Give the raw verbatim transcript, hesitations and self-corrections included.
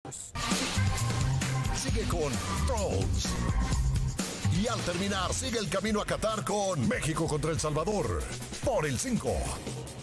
Derechos. Sigue con Trolls. Y al terminar, sigue el camino a Qatar con México contra El Salvador. Por el cinco.